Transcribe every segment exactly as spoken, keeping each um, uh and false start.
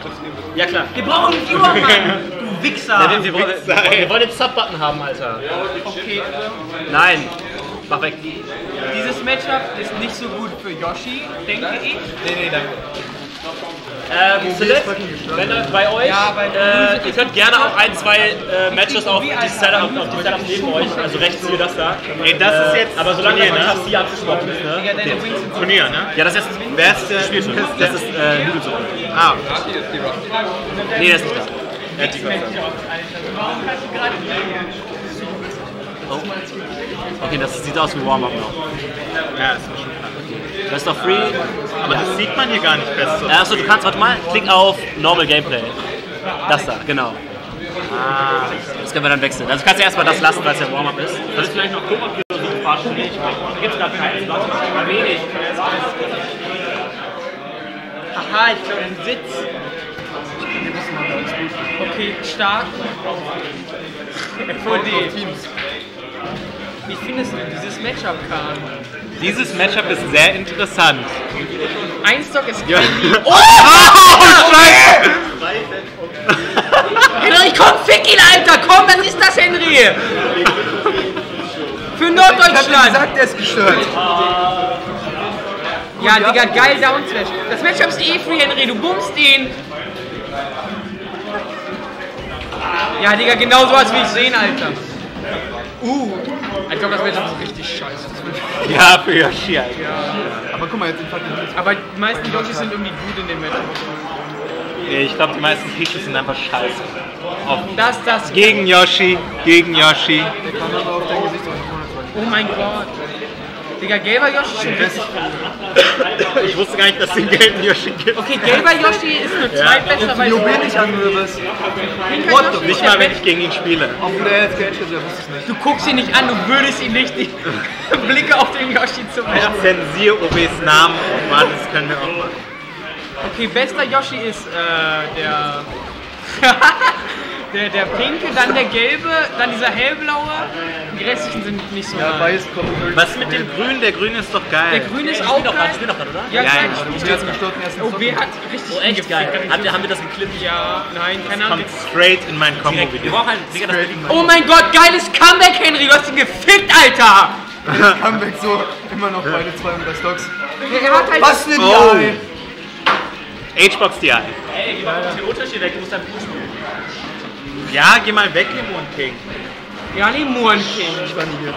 Ja klar. Wir brauchen einen Viewer, Mann! Du Wichser! Ja, wir, wir, wir, wir wollen den Sub-Button haben, Alter. Okay. Nein. Mach weg. Dieses Matchup ist nicht so gut für Yoshi, denke ich. Nee, nee, danke. Ähm, Celeste, wenn ihr bei euch, Ja, bei äh, ihr könnt gerne auch ein, zwei äh, Matches auf die Setup, auf die Setup neben euch, also rechts hier das da. Ey, das ist jetzt Aber solange Turnier, das ne? Tastier abgesprochen ist, ne? Digga, deine Wings sind Turnier, ne? Ja, das ist jetzt Wer ist der? Spiel schon. Das ist äh, Nudelsuppe. Ah, Nee, das ist nicht das. ja, die Gott sei Dank. Warum kannst du gerade Okay, das sieht aus wie Warm-Up noch. Ja, ist mir schon klar. Das ist doch free. Aber das sieht man hier gar nicht besser. Äh, Achso, du kannst, warte mal, klick auf Normal Gameplay. Das da, genau. Ah, Das können wir dann wechseln. Also kannst du erstmal das lassen, weil es ja Warm-Up ist. Das ist vielleicht noch Koop für so ein paar Spiele. Da gibt es gerade keinen Slot. Wenig. Aha, ich glaube, ein Sitz. Okay, stark. Vor D. Wie findest du dieses Matchup, Kahn? dieses Matchup ist sehr interessant. Ein Stock ist Ja. kein Lied. Oh, Scheiße! Henry, komm, fick ihn, Alter! Komm, was ist das, Henry? Für Norddeutschland! Ich hab gesagt, der ist gestört. Ja, Digga, geil Down Smash. Das Matchup ist eh free, Henry, du bummst ihn. Ja, Digga, genau sowas will ich sehen, Alter. Uh, ich glaube, das Matchup ist richtig scheiße. Ja, für Yoshi, Alter. Aber guck mal, jetzt in fucking Hits. Aber die meisten Yoshis sind irgendwie gut in dem Matchup. Ich glaube, die meisten Peaches sind einfach scheiße. Auf Das, das. gegen Yoshi, gegen Yoshi. Der kann aber auf dein Gesicht auch Oh mein Gott. Digga, gelber Yoshi ist schon richtig. Ich wusste gar nicht, dass es den gelben Yoshi gibt. Okay, gelber Yoshi ist nur zweitbester, weil Du bin ich an oder was? pinker What Yoshi the- ist Nicht der mal, wenn Beste. ich gegen ihn spiele. Ob der jetzt geedged ist, wusste ich nicht. Du guckst ihn nicht an, du würdest ihn nicht die Blicke auf den Yoshi zu Ich werfen. zensiere O Bs Namen und warte, das können wir auch machen. Okay, bester Yoshi ist äh, der, der der pinke, dann der gelbe, dann dieser hellblaue. Die restlichen sind nicht so Ja, nice. weiß kommt. Was mit dem Grün? Der Grün ist doch Der geil. grüne ist Ich auch spiel doch gerade, geil. ich spiel doch gerade, oder? Ja, Ja, geil. ja. Du bist jetzt gestört im ersten O B hat richtig Oh, echt geil. Habt ihr, haben wir das geklippt? Ja, nein, keine Ahnung. Kommt straight in mein Wir Combo-Video. brauchen halt, Digga, das Oh mein Gott, geiles Comeback, Henry. Du hast ihn gefickt, Alter. Comeback so, immer noch beide zwei unter Stocks. Er hat halt Was denn Oh. die Eye? H-Box D I. Ey, geh mal den Unterschied weg, du musst dein Fuß spielen. Ja, geh mal weg, Lemon King. Ja, die Muren King. Ich war nie hier.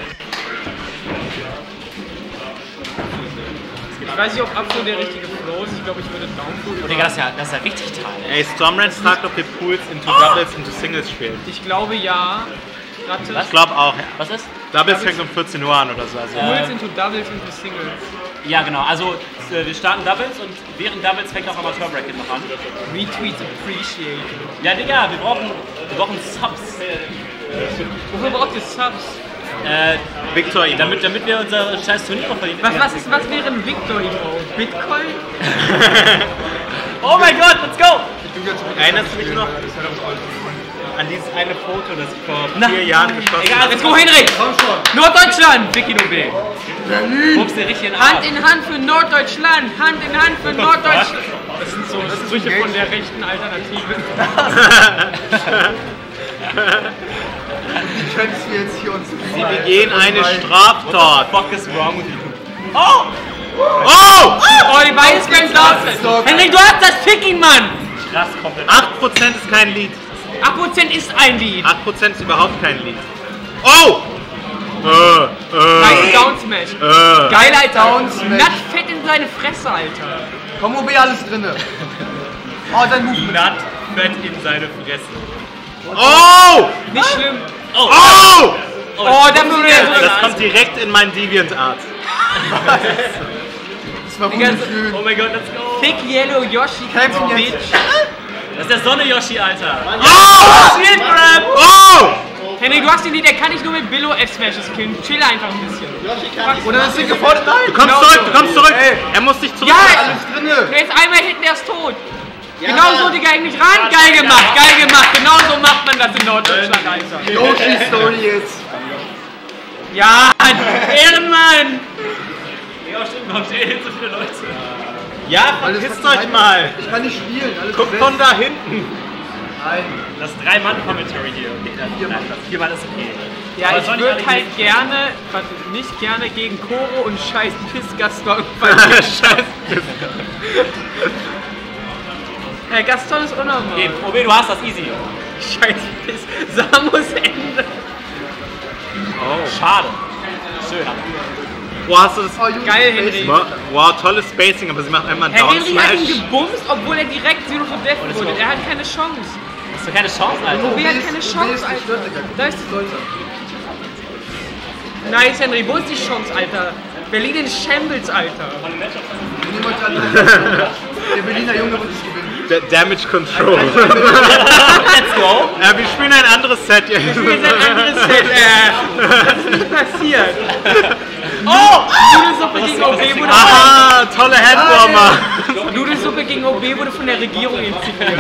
Ich weiß nicht, ob Abflug der richtige Flow ist. Ich glaube, ich würde Downflug. Oh, Digga, das ist ja, das ist ja richtig tight. Ey, Stormrance fragt, ob wir Pools into Doubles into Singles spielen. Ich glaube ja. Warte. Ich glaube auch, ja. Was ist? Doubles fängt um vierzehn Uhr an oder so. Also. Pools into Doubles into Singles. Ja, genau. Also, äh, wir starten Doubles und während Doubles fängt auch Amateur-Bracket noch an. Retweets appreciated. Ja, Digga, wir brauchen, wir brauchen Subs. Wofür braucht ihr Subs? Äh, Victor, ihn damit, damit wir unser scheiß Turnier noch verdienen. Was, was, ist, was wäre ein Victor-Emo? Bitcoin? Oh mein Gott, let's go! Erinnerst du dich noch an dieses eine Foto, das ich vor Na. vier Jahren geschossen Egal, habe? Let's go, Henrik! Norddeutschland! Vicky Nobel. Pumpst dir richtig in den Hand Arm. in Hand für Norddeutschland! Hand in Hand für Norddeutschland! Das sind so ist Sprüche ein von der rechten Alternative. Wie könntest du jetzt hier uns... Sie begehen eine Straftat. Fuck is wrong with you? Oh! Oh! Oh, die beiden Scrams laufen! Henrik, du hast das! Fick ihn, Mann! Krass, komplett. acht Prozent ist kein Lied. acht Prozent ist ein Lied. acht Prozent ist überhaupt kein Lied. Oh! Äh, Nice äh, Down Smash. äh. Geil, Alter. Down Smash. Nut fett in seine Fresse, Alter. Komm, O B, alles drinne. Oh, dein Movement. Nut fett in seine Fresse. Oh! Nicht schlimm. Oh! Oh! Oh, dafür würde er so... Das kommt direkt in mein DeviantArt. Das war Digga, wunderschön. Oh mein Gott, let's go! Thick Yellow Yoshi, Kämpfen Bitch. jetzt. Das ist der Sonne-Yoshi, Alter! Oh! Shield Grab! Oh! Henry, du hast ihn nicht, der kann nicht nur mit Billo F-Smashes killen. Chill einfach ein bisschen. Oder das Ding gefordert? Nein. Du kommst Genau zurück, so. du kommst zurück! Ey. Er muss dich zurück. Ja, Alles drinne. der ist einmal hinten, der ist tot. Genau so, Digga, häng nicht ran. Geil gemacht, geil gemacht. Genau so macht man das in Norddeutschland, Alter. Yoshi Story jetzt. Ja, Ehrenmann. Ja, stimmt, wir haben eh so viele Leute. Ja, verpisst euch mal! Ich kann nicht spielen. Alles Guckt besetzt. von da hinten! Nein. Das Drei-Mann-Commentary hier. Okay, das, nein, das Viermann ist okay. Ja, Aber ich sollen die würde alle halt gegen- gerne, warte, nicht gerne gegen Koro und scheiß Piss-Gaston verlieren. Scheiße! Herr Gaston ist unnormal. Geben. Obi, du hast das easy. Scheiß Piss. Samus Ende. Oh. Schade. Schön. Wow, hast du das? Oh, Junge, Geil, Space. Henry. Wow, wow, tolles Spacing, aber sie macht einmal Herr Down Henry hat ihn Smash. gebumst, obwohl er direkt Zero to Death wurde. Er hat keine Chance. Hast du keine Chance, Alter? Obi hat keine Chance, Alter. Da ist die Nice, Henry. Wo ist die Chance, Alter? Berlin in Shambles, Alter. Niemand kann Der Berliner Junge wird es gewinnen. D Damage Control. Let's go. Ja, wir spielen ein anderes Set jetzt. Wir sind ein anderes Set. Äh, das ist nicht passiert. Oh! Nudelsuppe gegen O B wurde Aha, tolle Handwarmer. Nudelsuppe gegen O B wurde von der Regierung inszeniert.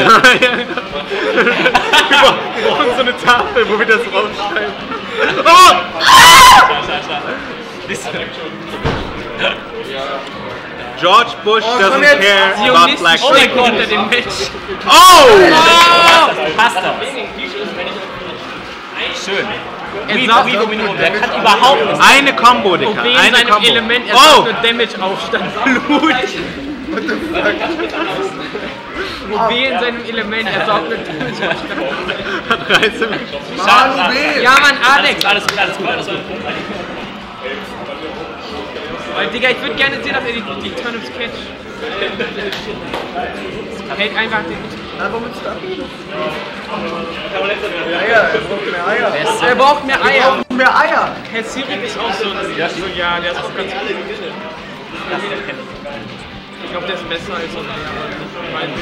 Wir brauchen so eine Tafel, wo wir das draufschreiben. Oh! George Bush Oh, doesn't komm jetzt. care about Zionisten black Oh mein stecken Gott. hinter dem Match. Oh! Du passt das. Schön. Er Wie, sagt, wie, wie, wie, der kann überhaupt nicht. Eine Combo, Dicker. O B in Eine seinem Combo. Element, er Oh! sagt nur Damage auf statt Blut. O B in seinem Element, er sorgt nur Damage auf statt Blut. Hat Reise mit. Mann, O B! Ja, Mann, Alex. Alles gut, alles gut, alles gut. Weil, Digga, ich würde gerne sehen, dass er die, die Turnips catcht. Hält einfach den. Aber mit Stab. Eier, er braucht mehr Eier. Er braucht mehr Wir Eier. brauchen mehr Eier. Herr Sirik ist auch so ein. So, ja, der ist auch ganz gut. Ich glaube, der ist besser als so ein.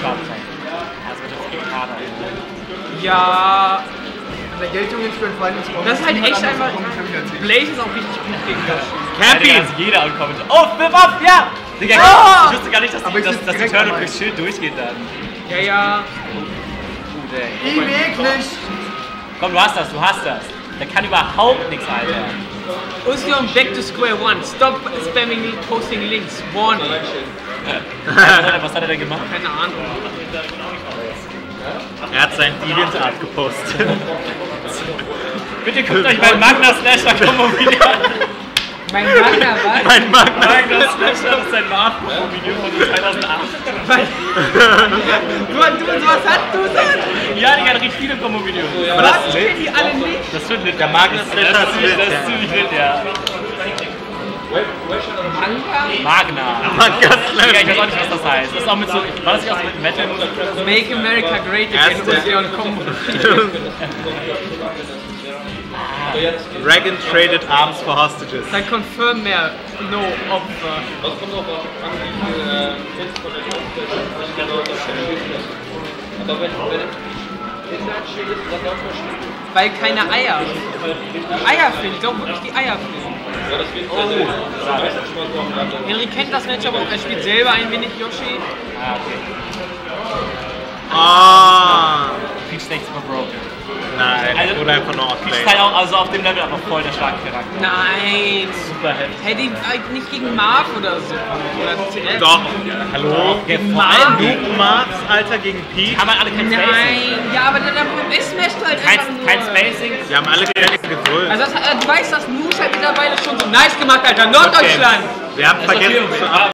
Ja. Der Geldjunge ins Grand Finals kommt. Das ist halt Niemand echt anderes einfach. bekommt Champions League. Blaze ist auch richtig gut gegen das. Campy! Alter, ganz jeder ankommt. Oh, Whip up, ja! Digga, Oh! ich wusste gar nicht, dass, Aber die, ich dass, bin dass die direkt Turtle dabei. durchs Schild durchgeht dann. Ja, ja. Gut, ey. Ihm eklig. Komm, du hast das, du hast das. Der kann überhaupt nichts, Alter. Usion back to square one. Stop spamming posting links. Warning. Was hat er, was hat er denn gemacht? Keine Ahnung. Er hat sein Deviant-Art gepostet. Bitte guckt euch meinen Magna Slasher Combo-Video an. Mein Magna, was? Mein Magna. Magna Slasher, das ist sein Marvel-Combo-Video von zweitausendacht. Du, du, was hast du denn? Ja, Digga, hat richtig viele Combo-Videos. Aber Was? Ich kenn die alle nicht. das wird lit. Der Magna Slasher das ist ist ziemlich- lit, das ja. ist ziemlich lit, ja. Manga? Magna. Magna Digga, ich Slasher. weiß auch nicht, was das heißt. Das ist auch mit so, war das nicht auch so mit Metal? Make America Great Again. Erste. Usion Combo. Dragon traded arms for hostages. Dann confirm mehr. No Opfer. Weil keine Eier. Die Eier fehlen. Ich glaube wirklich, die Eier fehlen. Henry kennt das Match aber auch. Er spielt selber ein wenig Yoshi. Ah, okay. Ah. Peach Snakes for Broken. Nein, Also- oder einfach nur Peach outplayed. ist halt auch also auf dem Level einfach voll der starke Charakter. Nein. Super heftig. Hätte ihn halt nicht gegen Marv oder so. Oder C F. Doch. Hallo? Ja, vor Marv? allem Luke Mars, Alter, gegen Pete. haben halt alle kein Spacing. Nein. Ja, aber dann smasht du halt einfach Kein, nur. kein Spacing. Die haben alle keine Geduld. Also das, äh, du weißt, dass Moose halt mittlerweile schon so nice gemacht, Alter. Norddeutschland. Wir haben Das ist okay, vergessen okay. zu